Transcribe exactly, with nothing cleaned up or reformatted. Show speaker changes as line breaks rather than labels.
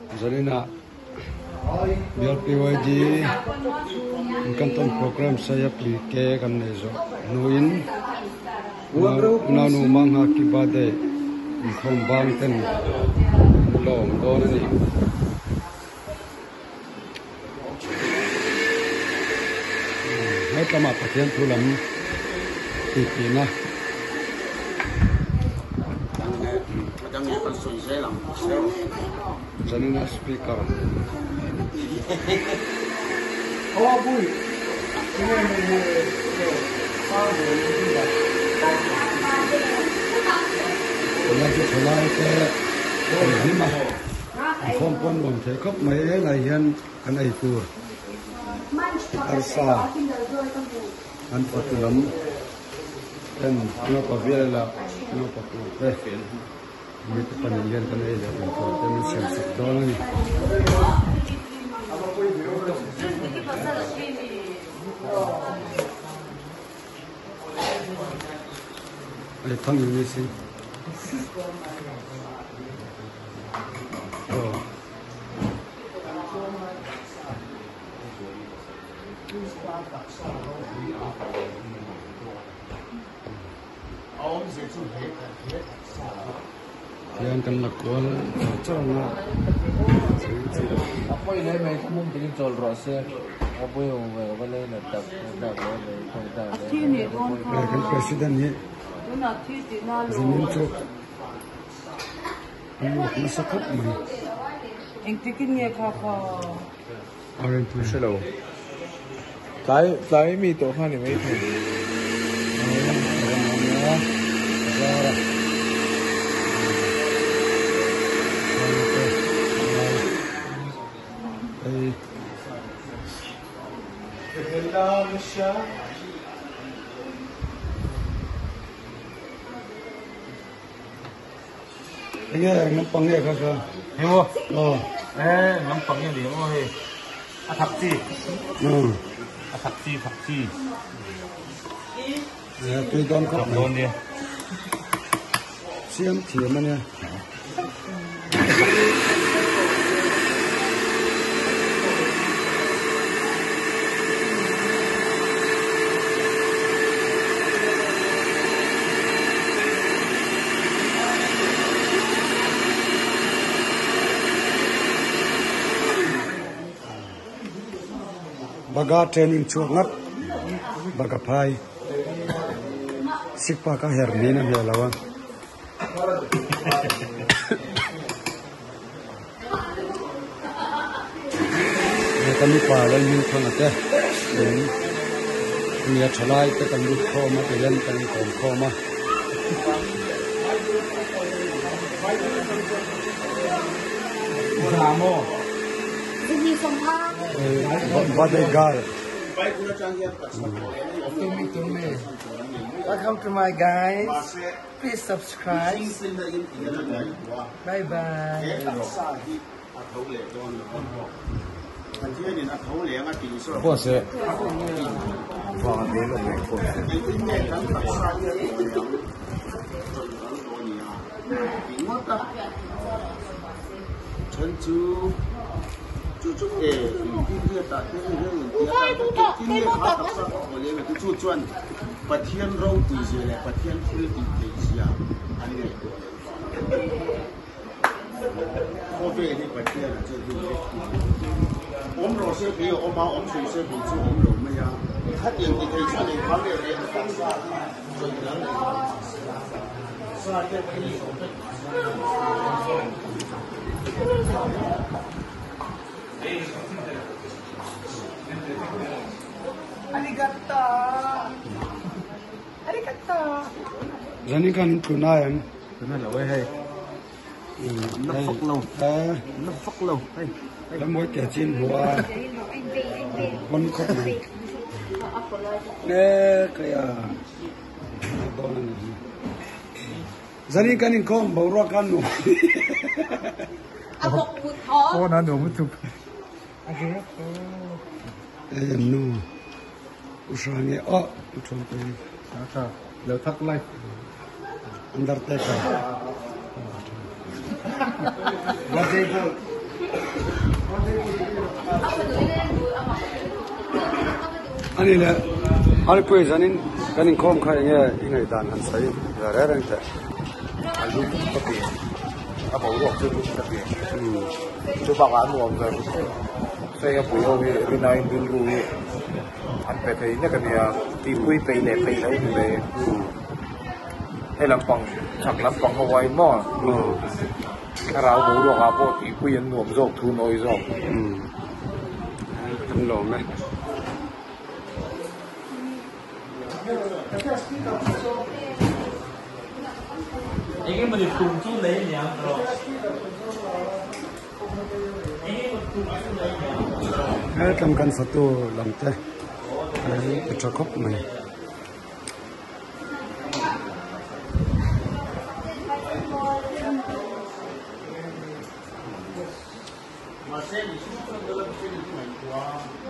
Zarina biar P Y D kanton program saya plike kan nezo nuin na nu mangha ki bade khom bang ten long don ni hai tama pathian thulam ti ti na Zarina speaker oh boy lagi selain ke lima kompon bom saya kop mai layan kan itu arsa an patulam dan no pavela no patu perfil itu panjang kan ada dan siasat doang ni ada tang ini sih oh yang kan lakukan macam
apa ini mereka mungkin jual rasa apa yang mereka boleh nak tak tak boleh tak boleh
kan presiden ni zaman tu anak masakat mana
yang tikin ni kapa
orang tu
selalu saya saya mi tu kan ni mereka
ini nampang ni kasa
hewa
oh
eh nampang ni dia oh hei atakci
hmm
atakci atakci
ya tu don kap
don dia
siam thiam mana baga training chuak ngat baga phai sikpa ka herni na helawa ne kami pa lan min thona te ni a thalai te kan lut kho ma te len kan kon kho ma
Ramo
bodyguard.
Welcome to my guys. Please subscribe. Bye bye.
Có sẽ
vào đến là mình của
chân chú chú chú để cái kia ta cái cái cái cái cái cái khác khác sao có lấy cái chú chuẩn bát thiên rau thì gì này bát thiên phi thì thì gì à anh này có về thì bát thiên là chơi gì ôm rồi sẽ bị ôm máu ôm水sẽ bị chú ôm rồi mấy à hát tiền thì thấy sao này khác này này khác sao rồi đó sao cái cái gì
Arigato. Arigato.
Zani kan kunayan.
cái này là quay hay
nó phật lâu
À,
nó phật lâu đây
là mỗi kẻ chín hoa con khóc này. Nè cái à, Zani kan kom bawa kan nu.
cô nó đủ một chục
Eh nu, usahanya oh, contoh
sao giờ thắt lại
Undertaker.
là gì cơ
anh này anh quay ra nên cái này không khai nghe người đàn anh say giờ ra rằng thế
anh luôn có tiền anh bảo ruộng chưa có tiền chưa bảo anh ruộng rồi xây cái bụi ô cái bên này bên ruộng anh phải thấy cái này thì quay về để về lấy về hay làm bằng chẳng làm bằng Hawaii mà cái rau bổ ruộng à bộ thì quay anh ruộng rồi thu nồi rồi
anh lồng này
이게 뭐 동주 내냐 그럼 이게 뭐 동주 내냐
cái cầm căn phật tu làm thế cái cho cốc này
mà xem thì chúng tôi đưa lên trên cái này qua